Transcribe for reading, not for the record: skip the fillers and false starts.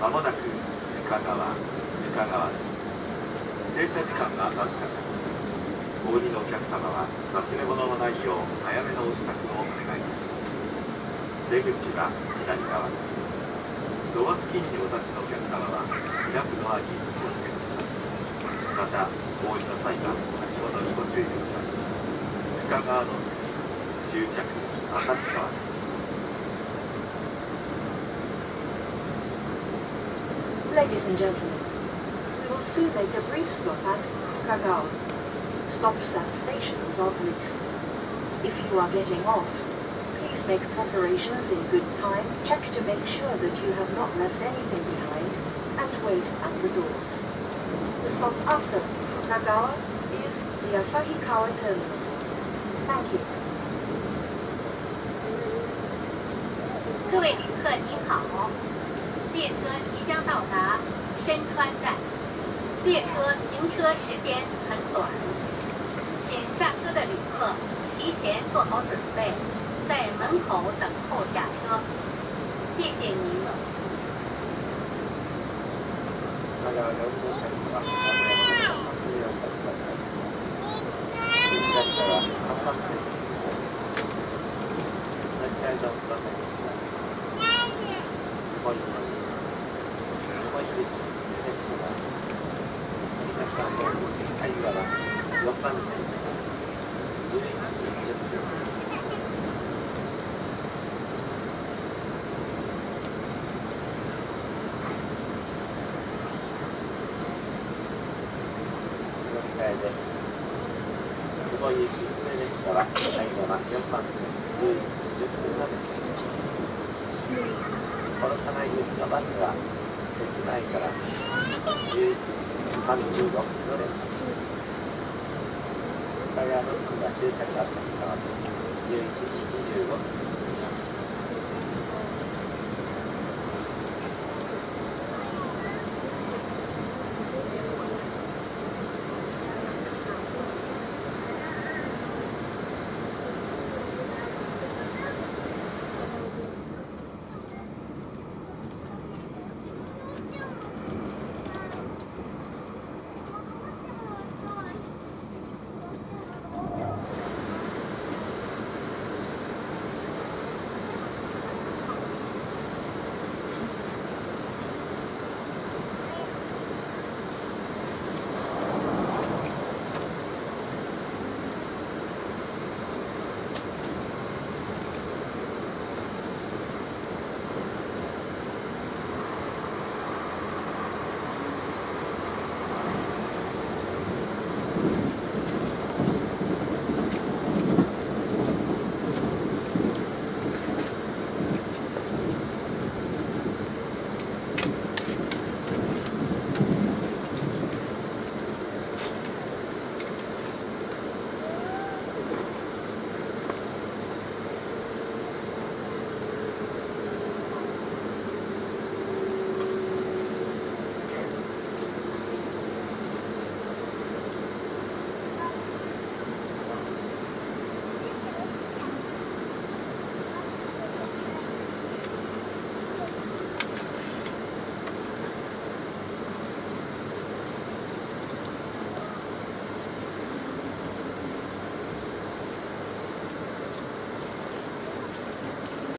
まもなく深川です。停車時間がわずかです。お降りのお客様は忘れ物のないよう早めのお支度をお願いいたします。出口は左側です。ドア付近にお立ちのお客様は開くドアにお気をつけください。またお降りの際は足元にご注意ください。深川の次、終着旭川です。 Ladies and gentlemen, we will soon make a brief stop at Fukagawa. Stops at stations are brief. If you are getting off, please make preparations in good time, check to make sure that you have not left anything behind, and wait at the doors. The stop after Fukagawa is the Asahikawa Terminal. Thank you. 各位旅客您好，列车即将到达深川站，列车停车时间很短，请下车的旅客提前做好准备，在门口等候下车。谢谢您。 この行き船列車は最後は4番線11時10分までです。この車内行きのバスは鉄内から11時36分の列車です。深川の次は終着が旭川です。